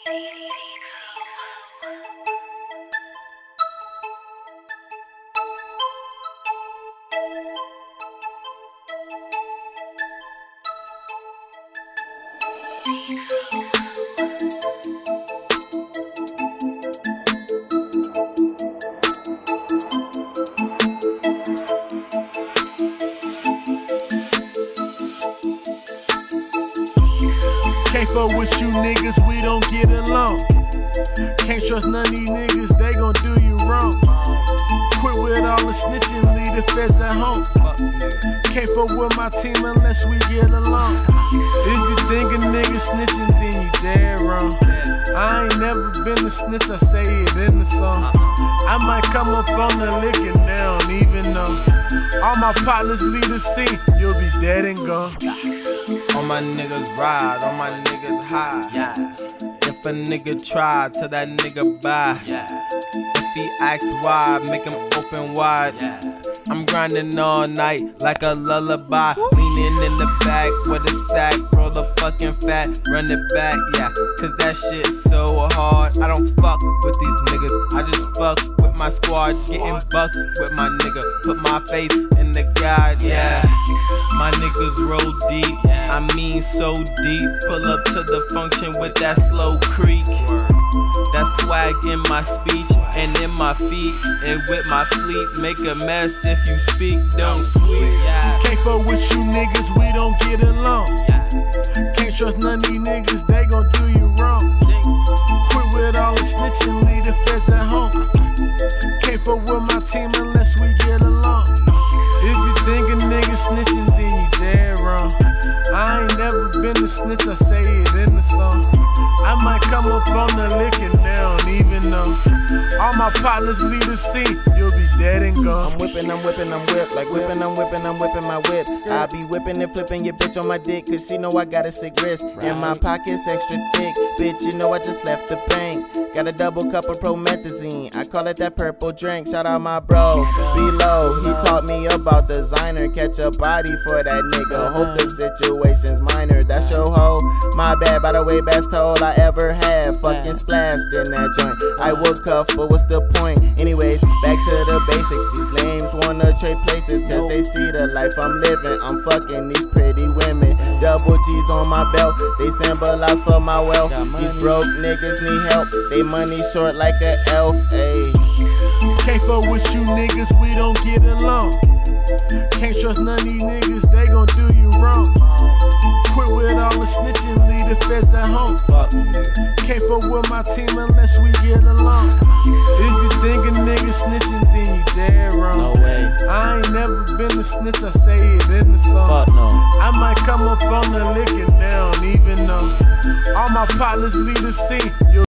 Can't fuck with you niggas, we don't get along. Can't trust none of these niggas, they gon' do you wrong. Quit with all the snitching, leave the feds at home. Can't fuck with my team unless we get along. If you think a nigga snitching, then you dead wrong. I ain't never been a snitch, I say it in the song. I might come up on the lick and they don't even know. All my partners leave the scene, you'll be dead and gone. All my niggas ride, all my niggas high. Yeah. If a nigga try, tell that nigga bye. Yeah. If he asks why, make him open wide. Yeah. I'm grinding all night like a lullaby. Leaning in the back with a sack, roll the fucking fat, run it back, yeah. Cause that shit's so hard. I don't fuck with these niggas, I just fuck with my squad. Getting bucks with my nigga, put my faith in the God, yeah. My niggas roll deep, I mean so deep. Pull up to the function with that slow creep. That swag in my speech and in my feet, and with my fleet. Make a mess if you speak, don't sweet. Yeah. Can't fuck with you niggas, we don't get along. Can't trust none of these niggas, they gon' do you wrong. Quit with all the snitching, leave the feds at home. Can't fuck with my team unless we get along. If you think a nigga snitching, then you dead wrong. I ain't never been a snitch, I say it in the song. I might come up on the lick and they don't even know. All my partners leave the scene, you'll be dead and gone. I'm whipping, I'm whipped. Like whipping, I'm whipping my whip. I be whipping and flipping your bitch on my dick, cause she know I got a sick wrist. And my pocket's extra thick, bitch, you know I just left the bank. Got a double cup of promethazine, I call it that purple drink. Shout out my bro, B-Lo, he taught me about designer. Catch a body for that nigga, hope the situation's minor. That's your hoe, my bad, by the way, best toll I ever had. Fucking splashed in that joint, I would cuff, but what's the point? Anyways, back to the basics. These lames wanna trade places, cause they see the life I'm living. I'm fucking these pretty women, double G's on my belt, they symbolize for my wealth. These broke niggas need help, they money short like an elf, ayy. Can't fuck with you niggas, we don't get along. Can't trust none of these niggas, they gon' do you wrong. Quit with all the snitching, leave the feds at home. Can't fuck with my team unless we get along. If you think a nigga snitching, then you dead wrong. No way. I ain't never been a snitch, I say it in the song. Fuck no. I might come up on the lick and they don't even know. All my partners leave the scene,